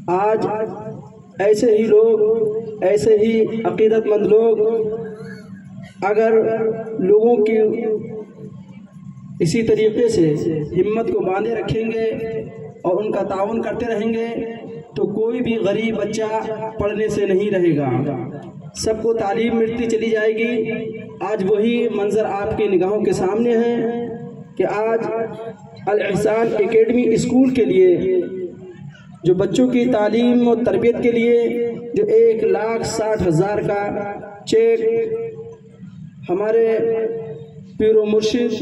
آج ایسے ہی لوگ، ایسے ہی عقیدت مند لوگ اگر لوگوں کی اسی طریقے سے ہمت کو باندھے رکھیں گے اور ان کا تعاون کرتے رہیں گے تو کوئی بھی غریب بچہ پڑھنے سے نہیں رہے گا، سب کو تعلیم ملتی چلی جائے گی۔ آج وہی منظر آپ کی نگاہوں کے سامنے ہے کہ آج الاحسان اکیڈمی اسکول کے لیے جو بچوں کی تعلیم و تربیت کے لیے جو 1,60,000 کا چیک ہمارے پیر و مرشد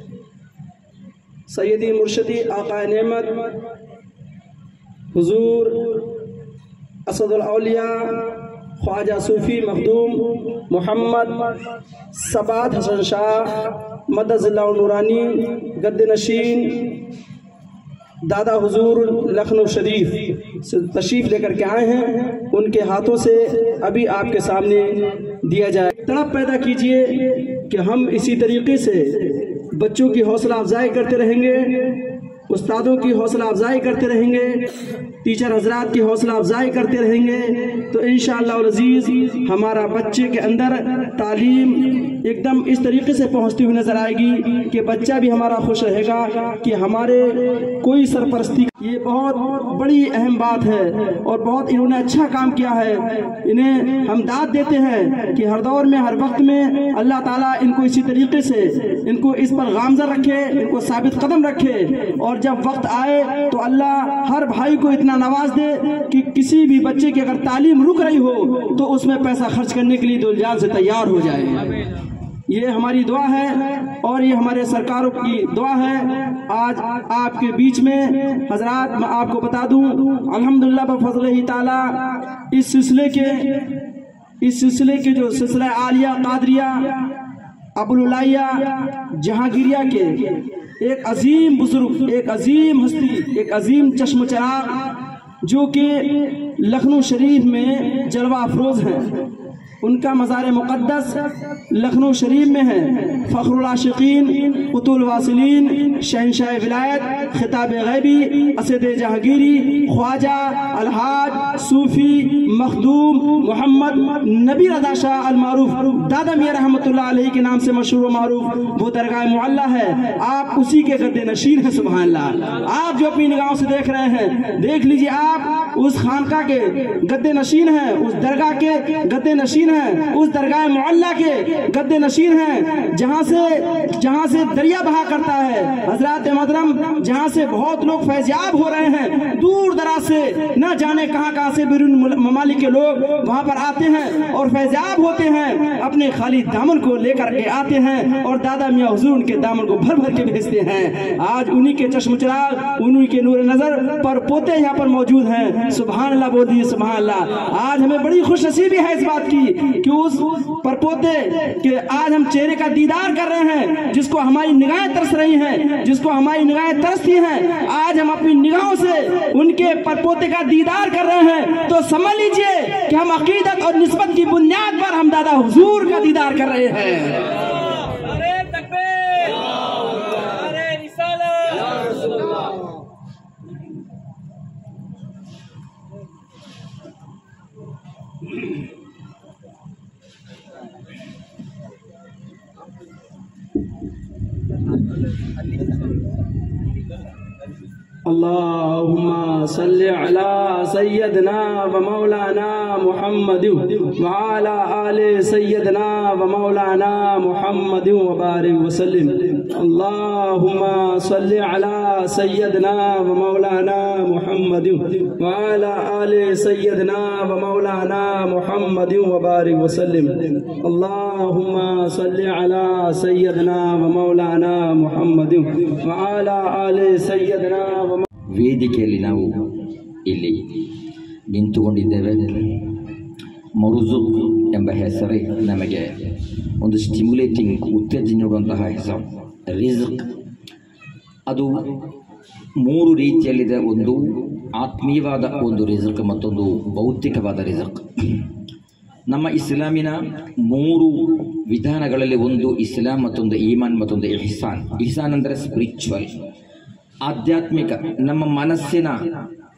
سیدی مرشدی آقا نعمت حضور اسد الاولیاء خواجہ صوفی مخدوم محمد ثبات حسن شاہ مدد اللہ نورانی گد نشین دادا حضور لکھنؤ شریف سے تشریف لے کر کے آئے ہیں، ان کے ہاتھوں سے ابھی آپ کے سامنے دیا جائے۔ تڑپ پیدا کیجئے کہ ہم اسی طریقے سے بچوں کی حوصلہ افزائی کرتے رہیں گے، استادوں کی حوصلہ افزائی کرتے رہیں گے، ٹیچر حضرات کی حوصلہ افزائی کرتے رہیں گے تو انشاءاللہ العزیز ہمارا بچے کے اندر تعلیم ایک دم اس طریقے سے پہنچتی ہوئی نظر آئے گی کہ بچہ بھی ہمارا خوش رہے گا کہ ہمارے کوئی سرپرستی۔ یہ بہت بڑی اہم بات ہے اور بہت انہوں نے اچھا کام کیا ہے، انہیں ہم داد دیتے ہیں کہ ہر دور میں ہر وقت میں اللہ تعالیٰ ان کو اسی طریقے سے ان کو اس پر گامزن رکھے، ان کو ثابت قدم رکھے، اور جب وقت آئے تو اللہ ہر بھائی کو اتنا نواز دے کہ کسی بھی بچے کی اگر تعلیم رک رہی ہو تو اس میں پیسہ خرچ کرنے کے لیے دل جان سے تیار ہو جائے۔ یہ ہماری دعا ہے اور یہ ہمارے سرکاروں کی دعا ہے۔ آج آپ کے بیچ میں حضرات میں آپ کو بتا دوں الحمدللہ بفضل ہی تعالی اس سلسلے کے جو سلسلہ عالیہ قادریہ ابوالعالیہ جہانگیریہ کے ایک عظیم بزرگ، ایک عظیم ہستی، ایک عظیم چشم چراغ جو کہ لکھنؤ شریف میں جلوہ افروز ہیں، ان کا مزار مقدس لکھنؤ شریف میں ہے۔ فخر العاشقین قطب الواصلین شہنشاہ ولایت خطاب غیبی اسد جہانگیری خواجہ الحاج صوفی مخدوم محمد نبی رضا شاہ المعروف دادا میاں رحمۃ اللہ علیہ کے نام سے مشہور و معروف وہ درگاہ معلیٰ ہے، آپ اسی کے گدے نشین ہیں۔ سبحان اللہ، آپ جو اپنی نگاہوں سے دیکھ رہے ہیں دیکھ لیجئے، آپ اس خانقاہ کے گدے نشین ہیں، اس درگاہ کے گدے نشین ہیں، اس درگاہ معلیٰ کے گدے نشین ہیں جہاں سے دریا بہا کرتا ہے حضرات محترم، جہاں سے بہت لوگ فیضیاب ہو رہے ہیں، دور دراز سے نہ جانے کہاں سے بیرون ممالک کے لوگ وہاں پر آتے ہیں اور فیضیاب ہوتے ہیں، اپنے خالی دامن کو لے کر کے آتے ہیں اور دادا میاں حضور ان کے دامن کو بھر بھر کے بھیجتے ہیں۔ آج انہی کے چشم چراغ، انہی کے نور نظر پر پوتے یہاں پر موجود ہیں۔ سبحان اللہ بول دیجیے سبحان اللہ۔ آج ہمیں بڑی خوش نصیبی ہے اس بات کی کہ اس پرپوتے کہ آج ہم چہرے کا دیدار کر رہے ہیں، جس کو ہماری نگاہیں ترس رہی ہیں، جس کو ہماری نگاہیں ترستی ہیں، آج ہم اپنی نگاہوں سے ان کے پرپوتے کا دیدار کر رہے ہیں تو سمجھ لیجئے کہ ہم عقیدت اور نسبت کی بنیاد پر ہم دادا حضور کا دیدار کر رہے ہیں۔ اللہم صلی علی سیدنا و مولانا محمد وعلی آل سیدنا و مولانا محمد وبارک وسلم۔ اللہم صلی علی سیدنا و مولانا محمد وعلی آل سیدنا و مولانا محمد وبارک وسلم۔ اللہم صلی علی سیدنا و مولانا محمد وعلی آل سیدنا و ವೇದಿಕೆಯಲ್ಲಿ ನಾವು ಇಲ್ಲಿ ನಿಂತುಕೊಂಡಿದ್ದೇವೆ। ಮರುಜುಕ್ ಎಂಬ ಹೆಸರೇ ನಮಗೆ ಒಂದು ಸ್ಟಿಮ್ಯುಲೇಟಿಂಗ್ ಉತ್ತೇಜನ ನೀಡುವಂತಹ ಹೆಸರು ರಿಜ್ಕ್। ಅದು ಮೂರು ರೀತಿಯಲ್ಲಿದೆ, ಒಂದು ಆತ್ಮೀಯವಾದ ಒಂದು ರಿಜ್ಕ್, ಮತ್ತೊಂದು ಭೌತಿಕವಾದ ರಿಜ್ಕ್। ನಮ್ಮ ಇಸ್ಲಾಮಿನ ಮೂರು ವಿಧಾನಗಳಲ್ಲಿ ಒಂದು ಇಸ್ಲಾಂ, ಮತ್ತೊಂದು ಈಮಾನ್, ಮತ್ತೊಂದು ಇಹ್ಸಾನ್। ಇಹ್ಸಾನ್ ಅಂದರೆ ಸ್ಪಿರಿಚುವಲ್, ಆಧ್ಯಾತ್ಮಿಕ, ನಮ್ಮ ಮನಸ್ಸಿನ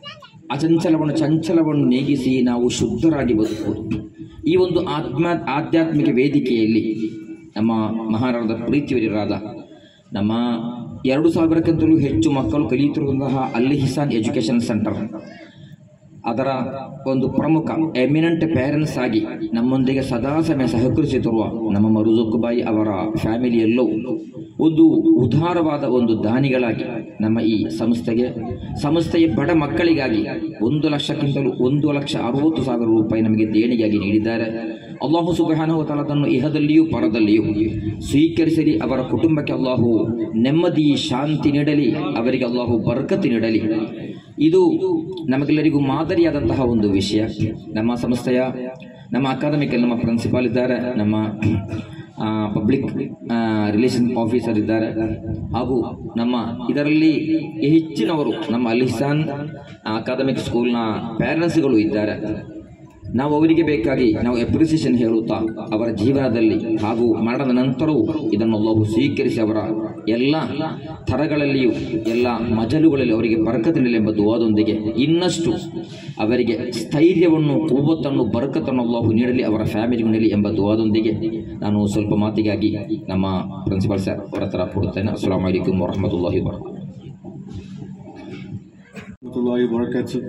ಚಂಚಲವನ್ನು ನೀಗಿಸಿ ನಾವು ಶುದ್ಧರಾಗಿ ಬದುಕಬಹುದು. ಈ ಒಂದು ಆಧ್ಯಾತ್ಮಿಕ ವೇದಿಕೆಯಲ್ಲಿ ನಮ್ಮ ಮಹಾರಾಜ ಪ್ರೀತಿಯವರಾದ ನಮ್ಮ 2000ಕ್ಕಿಂತಲೂ ಹೆಚ್ಚು ಮಕ್ಕಳು ಕಲಿಯುತ್ತಿರುವಂತಹ ಅಲ್ ಇಹ್ಸಾನ್ ಎಜುಕೇಷನ್ ಸೆಂಟರ್ ಅದರ ಒಂದು ಪ್ರಮುಖ ಎಮಿನೆಂಟ್ ಪೇರೆಂಟ್ಸ್ ಆಗಿ ನಮ್ಮೊಂದಿಗೆ ಸದಾ ಸಮಯ ಸಹಕರಿಸುತ್ತಿರುವ ನಮ್ಮ ಮರುಜುಕ್ ಬಾಯಿ ಅವರ ಫ್ಯಾಮಿಲಿಯಲ್ಲೂ ಒಂದು ಉದಾರವಾದ ಒಂದು ದಾನಿಗಳಾಗಿ ನಮ್ಮ ಈ ಸಂಸ್ಥೆಯ ಬಡ ಮಕ್ಕಳಿಗಾಗಿ 1,00,000ಕ್ಕಿಂತಲೂ 1,60,000 ರೂಪಾಯಿ ನಮಗೆ ದೇಣಿಗೆಯಾಗಿ ನೀಡಿದ್ದಾರೆ. ಅಲ್ಲಾಹು ಸುಬ್ಹಾನಹು ವ ತಆಲಾ ತನ್ನ ಇಹದಲ್ಲಿಯೂ ಪರದಲ್ಲಿಯೂ ಸ್ವೀಕರಿಸಲಿ. ಅವರ ಕುಟುಂಬಕ್ಕೆ ಅಲ್ಲಾಹು ನೆಮ್ಮದಿ ಶಾಂತಿ ನೀಡಲಿ, ಅವರಿಗೆ ಅಲ್ಲಾಹು ಬರ್ಕತ್ ನೀಡಲಿ. ಇದು ನಮಗೆಲ್ಲರಿಗೂ ಮಾದರಿಯಾದಂತಹ ಒಂದು ವಿಷಯ. ನಮ್ಮ ಸಂಸ್ಥೆಯ ನಮ್ಮ ಅಕಾಡೆಮಿಕ್ ನಮ್ಮ ಪ್ರಿನ್ಸಿಪಾಲ್ ಇದ್ದಾರೆ, ನಮ್ಮ ಪಬ್ಲಿಕ್ ರಿಲೇಷನ್ ಆಫೀಸರ್ ಇದ್ದಾರೆ, ಹಾಗೂ ನಮ್ಮ ಇದರಲ್ಲಿ ಹೆಚ್ಚಿನವರು ನಮ್ಮ ಅಲ್ ಇಹ್ಸಾನ್ ಅಕಾಡೆಮಿಕ್ ಸ್ಕೂಲ್ನ ಪೇರೆಂಟ್ಸ್ಗಳು ಇದ್ದಾರೆ. ನಾವು ಅವರಿಗೆ ಬೇಕಾಗಿ ನಾವು ಅಪ್ರಿಸಿಯೇಷನ್ ಹೇಳುತ್ತಾ ಅವರ ಜೀವನದಲ್ಲಿ ಹಾಗೂ ಮರಣದ ನಂತರವೂ ಇದನ್ನು ಅಲ್ಲಾಹು ಸ್ವೀಕರಿಸಿ ಅವರ ಎಲ್ಲ ಥರಗಳಲ್ಲಿಯೂ ಎಲ್ಲ ಮಜಲುಗಳಲ್ಲಿ ಅವರಿಗೆ ಬರಕತ್ತಿರಲಿ ಎಂಬ ದುವಾದೊಂದಿಗೆ ಇನ್ನಷ್ಟು ಅವರಿಗೆ ಸ್ಥೈರ್ಯವನ್ನು ಕುವ್ವತ್ತನ್ನು ಬರಕತ್ತನ್ನು ಅಲ್ಲಾಹು ನೀಡಲಿ, ಅವರ ಫ್ಯಾಮಿಲಿಗೆ ನೀಡಲಿ ಎಂಬ ದುವಾದೊಂದಿಗೆ ನಾನು ಸ್ವಲ್ಪ ಮಾತಿಗಾಗಿ ನಮ್ಮ ಪ್ರಿನ್ಸಿಪಾಲ್ ಸರ್ ಅವರ ಹತ್ರ ಕೊಡುತ್ತೇನೆ. ಅಸ್ಸಲಾಮು ಅಲೈಕುಂ ವರಹಮತುಲ್ಲಾಹಿ ವಬರಕಾತು.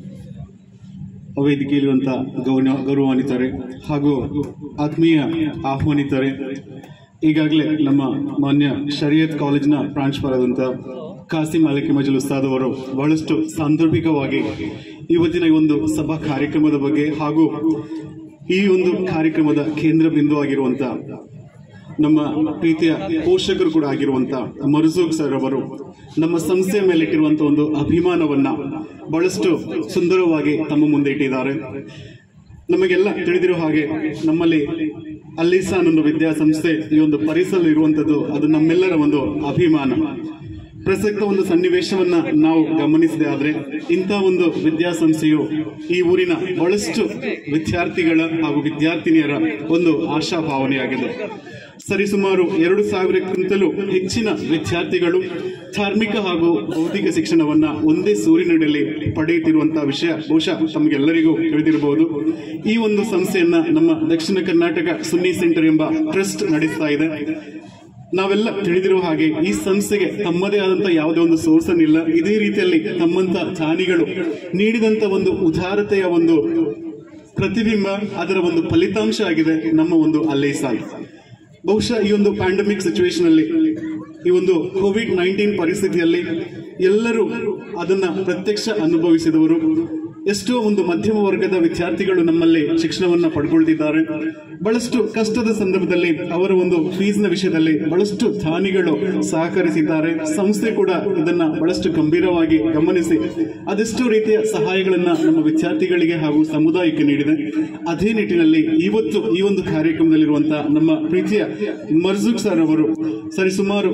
ವೇದಿಕೆಯಲ್ಲಿರುವಂಥ ಗೌರವಾನ್ವಿತರೆ ಹಾಗೂ ಆತ್ಮೀಯ ಆಹ್ವಾನಿತರೆ, ಈಗಾಗಲೇ ನಮ್ಮ ಮಾನ್ಯ ಶರಿಯತ್ ಕಾಲೇಜಿನ ಪ್ರಾಂಶುಪಾಲರಾದಂಥ ಕಾಸಿಂ ಅಲಕಿ ಮಜಲ್ ಉಸ್ತಾದ್ ಅವರು ಬಹಳಷ್ಟು ಸಾಂದರ್ಭಿಕವಾಗಿ ಇವತ್ತಿನ ಈ ಒಂದು ಸಭಾ ಕಾರ್ಯಕ್ರಮದ ಬಗ್ಗೆ ಹಾಗೂ ಈ ಒಂದು ಕಾರ್ಯಕ್ರಮದ ಕೇಂದ್ರ ಬಿಂದು ಆಗಿರುವಂಥ ನಮ್ಮ ಪ್ರೀತಿಯ ಪೋಷಕರು ಕೂಡ ಆಗಿರುವಂಥ ಮರ್ಜೂಕ್ ಸರ್ ಅವರು ನಮ್ಮ ಸಂಸ್ಥೆಯ ಮೇಲೆ ಇಟ್ಟಿರುವಂತಹ ಒಂದು ಅಭಿಮಾನವನ್ನ ಬಹಳಷ್ಟು ಸುಂದರವಾಗಿ ತಮ್ಮ ಮುಂದೆ ಇಟ್ಟಿದ್ದಾರೆ. ನಮಗೆಲ್ಲ ತಿಳಿದಿರೋ ಹಾಗೆ ನಮ್ಮಲ್ಲಿ ಅಲ್ ಇಹ್ಸಾನ್ ಒಂದು ವಿದ್ಯಾಸಂಸ್ಥೆ ಈ ಒಂದು ಪರಿಸರ ಇರುವಂತದ್ದು ಅದು ನಮ್ಮೆಲ್ಲರ ಒಂದು ಅಭಿಮಾನ. ಪ್ರಸಕ್ತ ಒಂದು ಸನ್ನಿವೇಶವನ್ನ ನಾವು ಗಮನಿಸಿದೆ ಆದ್ರೆ ಇಂಥ ಒಂದು ವಿದ್ಯಾಸಂಸ್ಥೆಯು ಈ ಊರಿನ ಬಹಳಷ್ಟು ವಿದ್ಯಾರ್ಥಿಗಳ ಹಾಗೂ ವಿದ್ಯಾರ್ಥಿನಿಯರ ಒಂದು ಆಶಾಭಾವನೆಯಾಗಿದೆ. ಸರಿಸುಮಾರು 2,000ಕ್ಕಿಂತಲೂ ಹೆಚ್ಚಿನ ವಿದ್ಯಾರ್ಥಿಗಳು ಧಾರ್ಮಿಕ ಹಾಗೂ ಬೌದ್ಧಿಕ ಶಿಕ್ಷಣವನ್ನ ಒಂದೇ ಸೂರಿನಡಿಯಲ್ಲಿ ಪಡೆಯುತ್ತಿರುವಂತಹ ವಿಷಯ ಬಹುಶಃ ತಮಗೆಲ್ಲರಿಗೂ ತಿಳಿದಿರಬಹುದು. ಈ ಒಂದು ಸಂಸ್ಥೆಯನ್ನ ನಮ್ಮ ದಕ್ಷಿಣ ಕರ್ನಾಟಕ ಸುನ್ನಿ ಸೆಂಟರ್ ಎಂಬ ಟ್ರಸ್ಟ್ ನಡೆಸ್ತಾ ಇದೆ. ನಾವೆಲ್ಲ ತಿಳಿದಿರುವ ಹಾಗೆ ಈ ಸಂಸ್ಥೆಗೆ ತಮ್ಮದೇ ಆದಂತಹ ಯಾವುದೇ ಒಂದು ಸೋರ್ಸ್ ಇಲ್ಲ. ಇದೇ ರೀತಿಯಲ್ಲಿ ತಮ್ಮಂತ ದಾನಿಗಳು ನೀಡಿದಂತ ಒಂದು ಉದಾರತೆಯ ಒಂದು ಪ್ರತಿಬಿಂಬ, ಅದರ ಒಂದು ಫಲಿತಾಂಶ ಆಗಿದೆ ನಮ್ಮ ಒಂದು ಅಲ್ ಇಹ್ಸಾನ್. ಬಹುಶಃ ಈ ಒಂದು ಪ್ಯಾಂಡಮಿಕ್ ಸಿಚುವೇಶನ್ ಅಲ್ಲಿ, ಈ ಒಂದು ಕೋವಿಡ್-19 ಪರಿಸ್ಥಿತಿಯಲ್ಲಿ ಎಲ್ಲರೂ ಅದನ್ನ ಪ್ರತ್ಯಕ್ಷ ಅನುಭವಿಸಿದವರು. ಎಷ್ಟೋ ಒಂದು ಮಧ್ಯಮ ವರ್ಗದ ವಿದ್ಯಾರ್ಥಿಗಳು ನಮ್ಮಲ್ಲಿ ಶಿಕ್ಷಣವನ್ನ ಪಡ್ಕೊಳ್ತಿದ್ದಾರೆ. ಬಹಳಷ್ಟು ಕಷ್ಟದ ಸಂದರ್ಭದಲ್ಲಿ ಅವರ ಒಂದು ಫೀಸ್ನ ವಿಷಯದಲ್ಲಿ ಬಹಳಷ್ಟು ದಾನಿಗಳು ಸಹಕರಿಸಿದ್ದಾರೆ. ಸಂಸ್ಥೆ ಕೂಡ ಇದನ್ನ ಬಹಳಷ್ಟು ಗಂಭೀರವಾಗಿ ಗಮನಿಸಿ ಅದೆಷ್ಟೋ ರೀತಿಯ ಸಹಾಯಗಳನ್ನ ನಮ್ಮ ವಿದ್ಯಾರ್ಥಿಗಳಿಗೆ ಹಾಗೂ ಸಮುದಾಯಕ್ಕೆ ನೀಡಿದೆ. ಅದೇ ನಿಟ್ಟಿನಲ್ಲಿ ಇವತ್ತು ಈ ಒಂದು ಕಾರ್ಯಕ್ರಮದಲ್ಲಿರುವಂತಹ ನಮ್ಮ ಪ್ರೀತಿಯ ಮರ್ಜೂಕ್ ಸರ್ ಅವರು ಸರಿಸುಮಾರು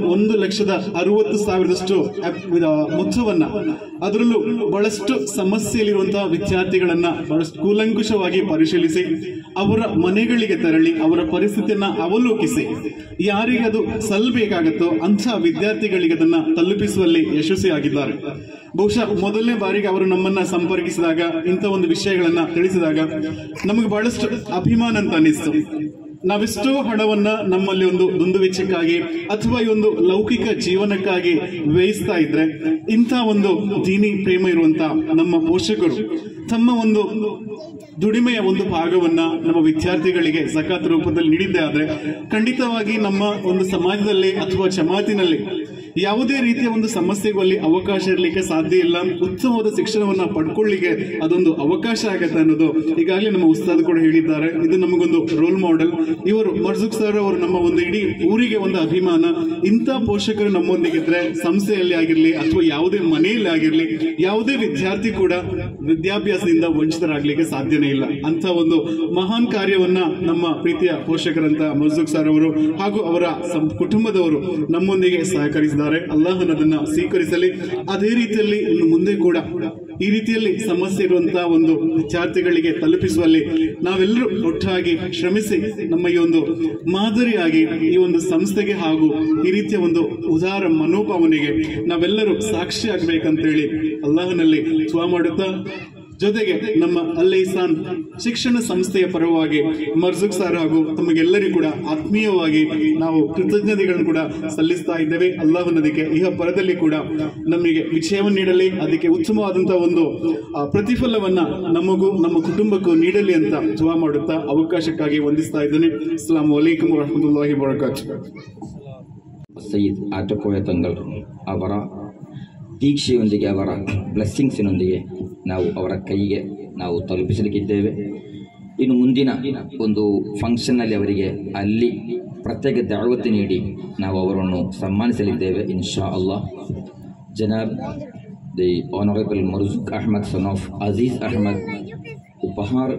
1,60,000 ಮೊತ್ತವನ್ನ, ಅದರಲ್ಲೂ ಬಹಳಷ್ಟು ಸಮಸ್ಯೆಯಲ್ಲಿರುವಂತಹ ವಿದ್ಯಾರ್ಥಿಗಳನ್ನ ಬಹಳಷ್ಟು ಕೂಲಂಕುಷವಾಗಿ ಪರಿಶೀಲಿಸಿ ಅವರ ಮನೆಗಳಿಗೆ ತೆರಳಿ ಅವರ ಪರಿಸ್ಥಿತಿಯನ್ನ ಅವಲೋಕಿಸಿ ಯಾರಿಗದು ಸಲ್ಲಬೇಕಾಗತ್ತೋ ಅಂಥ ವಿದ್ಯಾರ್ಥಿಗಳಿಗೆ ಅದನ್ನ ತಲುಪಿಸುವಲ್ಲಿ ಯಶಸ್ವಿಯಾಗಿದ್ದಾರೆ. ಬಹುಶಃ ಮೊದಲನೇ ಬಾರಿಗೆ ಅವರು ನಮ್ಮನ್ನ ಸಂಪರ್ಕಿಸಿದಾಗ ಇಂಥ ಒಂದು ವಿಷಯಗಳನ್ನ ತಿಳಿಸಿದಾಗ ನಮಗೆ ಬಹಳಷ್ಟು ಅಭಿಮಾನ ಅಂತ ಅನಿಸ್ತು. ನಾವೆಷ್ಟೋ ಹಣವನ್ನ ನಮ್ಮಲ್ಲಿ ಒಂದು ದುಂದುವೆಚ್ಚಕ್ಕಾಗಿ ಅಥವಾ ಈ ಒಂದು ಲೌಕಿಕ ಜೀವನಕ್ಕಾಗಿ ವ್ಯಯಿಸ್ತಾ ಇದ್ರೆ ಇಂಥ ಒಂದು ದೀನಿ ಪ್ರೇಮ ಇರುವಂತ ನಮ್ಮ ಪೋಷಕರು ತಮ್ಮ ಒಂದು ದುಡಿಮೆಯ ಒಂದು ಭಾಗವನ್ನ ನಮ್ಮ ವಿದ್ಯಾರ್ಥಿಗಳಿಗೆ ಝಕಾತ್ ರೂಪದಲ್ಲಿ ನೀಡಿದ್ದೇ ಆದ್ರೆ ಖಂಡಿತವಾಗಿ ನಮ್ಮ ಒಂದು ಸಮಾಜದಲ್ಲಿ ಅಥವಾ ಜಮಾತಿನಲ್ಲಿ ಯಾವುದೇ ರೀತಿಯ ಒಂದು ಸಮಸ್ಯೆಗೂ ಅಲ್ಲಿ ಅವಕಾಶ ಇರಲಿಕ್ಕೆ ಸಾಧ್ಯ ಇಲ್ಲ. ಉತ್ತಮವಾದ ಶಿಕ್ಷಣವನ್ನ ಪಡ್ಕೊಳ್ಳಿಕ್ಕೆ ಅದೊಂದು ಅವಕಾಶ ಆಗತ್ತೆ ಅನ್ನೋದು ಈಗಾಗಲೇ ನಮ್ಮ ಉಸ್ತಾದ್ ಕೂಡ ಹೇಳಿದ್ದಾರೆ. ಇದು ನಮಗೊಂದು ರೋಲ್ ಮಾಡೆಲ್. ಇವರು ಮರ್ಜೂಕ್ ಸರ್ ಅವರು ನಮ್ಮ ಒಂದು ಇಡೀ ಊರಿಗೆ ಒಂದು ಅಭಿಮಾನ. ಇಂಥ ಪೋಷಕರು ನಮ್ಮೊಂದಿಗಿದ್ರೆ ಸಂಸ್ಥೆಯಲ್ಲಿ ಆಗಿರ್ಲಿ ಅಥವಾ ಯಾವುದೇ ಮನೆಯಲ್ಲಿ ಆಗಿರ್ಲಿ ಯಾವುದೇ ವಿದ್ಯಾರ್ಥಿ ಕೂಡ ವಿದ್ಯಾಭ್ಯಾಸದಿಂದ ವಂಚಿತರಾಗ್ಲಿಕ್ಕೆ ಸಾಧ್ಯನೇ ಇಲ್ಲ. ಅಂತ ಒಂದು ಮಹಾನ್ ಕಾರ್ಯವನ್ನ ನಮ್ಮ ಪ್ರೀತಿಯ ಪೋಷಕರಂತ ಮರ್ಜೂಕ್ ಸರ್ ಅವರು ಹಾಗೂ ಅವರ ಕುಟುಂಬದವರು ನಮ್ಮೊಂದಿಗೆ ಸಹಕರಿಸಿದ್ದಾರೆ. ಮಾಡಿದ್ದಾರೆ. ಅಲ್ಲಾಹನ ಅದನ್ನ ಸ್ವೀಕರಿಸಲಿ. ಅದೇ ರೀತಿಯಲ್ಲಿ ಇನ್ನು ಮುಂದೆ ಕೂಡ ಈ ರೀತಿಯಲ್ಲಿ ಸಮಸ್ಯೆ ಇರುವಂತಹ ಒಂದು ವಿದ್ಯಾರ್ಥಿಗಳಿಗೆ ತಲುಪಿಸುವಲ್ಲಿ ನಾವೆಲ್ಲರೂ ಒಟ್ಟಾಗಿ ಶ್ರಮಿಸಿ ನಮ್ಮ ಈ ಒಂದು ಮಾದರಿಯಾಗಿ ಈ ಒಂದು ಸಂಸ್ಥೆಗೆ ಹಾಗೂ ಈ ರೀತಿಯ ಒಂದು ಉದಾರ ಮನೋಭಾವನೆಗೆ ನಾವೆಲ್ಲರೂ ಸಾಕ್ಷಿ ಆಗ್ಬೇಕಂತೇಳಿ ಅಲ್ಲಾಹನಲ್ಲಿ ದುಆ ಮಾಡುತ್ತಾ, ಜೊತೆಗೆ ನಮ್ಮ ಅಲ್ ಇಹ್ಸಾನ್ ಶಿಕ್ಷಣ ಸಂಸ್ಥೆಯ ಪರವಾಗಿ ಮರ್ಜುಕ್ ಸರ್ ಹಾಗೂ ತಮಗೆಲ್ಲರಿಗೂ ಕೂಡ ಆತ್ಮೀಯವಾಗಿ ನಾವು ಕೃತಜ್ಞತೆಗಳನ್ನು ಕೂಡ ಸಲ್ಲಿಸ್ತಾ ಇದ್ದೇವೆ. ಅಲ್ಲಾಹನದಕ್ಕೆ ಇಹ ಪರದಲ್ಲಿ ಕೂಡ ನಮಗೆ ವಿಜಯವನ್ನು ನೀಡಲಿ, ಅದಕ್ಕೆ ಉತ್ತಮವಾದಂತಹ ಒಂದು ಪ್ರತಿಫಲವನ್ನ ನಮಗೂ ನಮ್ಮ ಕುಟುಂಬಕ್ಕೂ ನೀಡಲಿ ಅಂತ ದುಆ ಮಾಡುತ್ತಾ ಅವಕಾಶಕ್ಕಾಗಿ ವಂದಿಸ್ತಾ ಇದ್ದೇನೆ. ಅಸ್ಸಲಾಮು ಅಲೈಕುಂ ವರಹಮತುಲ್ಲಾಹಿ ವಬರಕಾತುಹು. ಸಯ್ಯದ್ ಆಟಕೋಯ ತಂಗಲ್ ಅವರ ದೀಕ್ಷೆಯೊಂದಿಗೆ, ಅವರ ಬ್ಲೆಸ್ಸಿಂಗ್ಸಿನೊಂದಿಗೆ ನಾವು ಅವರ ಕೈಗೆ ನಾವು ತಲುಪಿಸಲಿಕ್ಕಿದ್ದೇವೆ. ಇನ್ನು ಮುಂದಿನ ಒಂದು ಫಂಕ್ಷನ್ನಲ್ಲಿ ಅವರಿಗೆ ಅಲ್ಲಿ ಪ್ರತ್ಯೇಕ ದಾವತ್ತು ನೀಡಿ ನಾವು ಅವರನ್ನು ಸನ್ಮಾನಿಸಲಿದ್ದೇವೆ ಇನ್ಶಾ ಅಲ್ಲಾಹ್. ಜನಾಬ್ the honourable Marzuk Ahmed son of Aziz Ahmed ಉಪಹಾರ್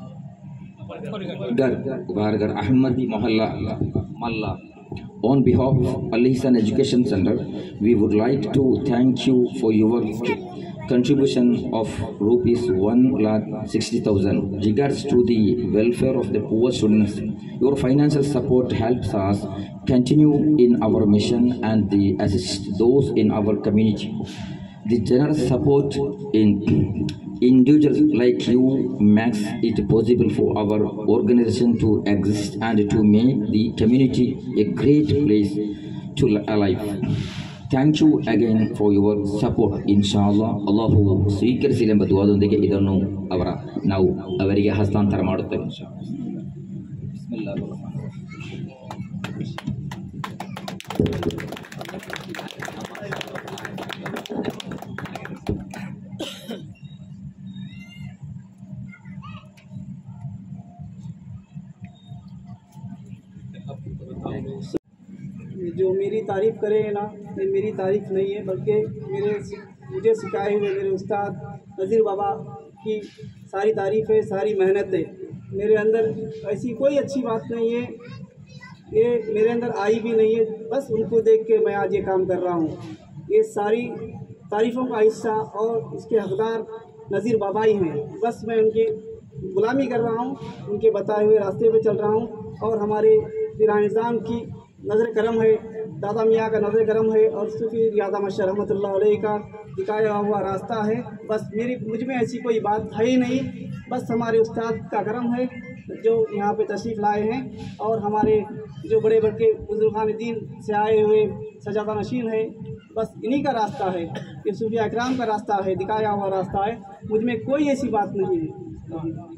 ಗರ್ ಅಹಮದಿ ಮೊಹಲ್ಲಾ ಮಲ್ಲಾ. On behalf of Al Ihsan Education Center, we would like to thank you for your contribution of rupees 1,60,000 regards to the welfare of the poor students. Your financial support helps us continue in our mission and assist those in our community. The generous support in individuals like you makes it possible for our organization to exist and to make the community a great place to live. Thank you again for your support. Inshallah, Allahu ಸ್ವೀಕರಿಸಲಿ ಎಂಬ ದುಆದೊಂದಿಗೆ ಇದನ್ನು ನಾವು ಅವರಿಗೆ ಹಸ್ತಾಂತರ ಮಾಡುತ್ತೇವೆ. जो मेरी तारीफ़ करे ना, ये मेरी तारीफ़ नहीं है, बल्कि मुझे सिखाए हुए मेरे उस्ताद नज़ीर बाबा की सारी तारीफ़ है, सारी मेहनत है। मेरे अंदर ऐसी कोई अच्छी बात नहीं है, ये मेरे अंदर आई भी नहीं है, बस उनको देख के मैं आज ये काम कर रहा हूँ। ये सारी तारीफ़ों का हिस्सा और इसके हकदार नज़ीर बाबा ही हैं। बस मैं उनकी गुलामी कर रहा हूँ, उनके बताए हुए रास्ते पे चल रहा हूँ और हमारे पीरान निज़ाम की नज़र करम है, दादा मियाँ का नज़र करम है और सूफी रियाज़ा मशर रहमतुल्लाह अलैह का दिखाया हुआ रास्ता है। बस मुझ में ऐसी कोई बात है ही नहीं, बस हमारे उस्ताद का करम है जो यहाँ पे तशरीफ़ लाए हैं और हमारे जो बड़े बड़े बुजुर्गान दीन से आए हुए सजादा नशीन है, बस इन्हीं का रास्ता है, ये सूफिया इकराम का रास्ता है, दिखाया हुआ रास्ता है। मुझ में कोई ऐसी बात नहीं है।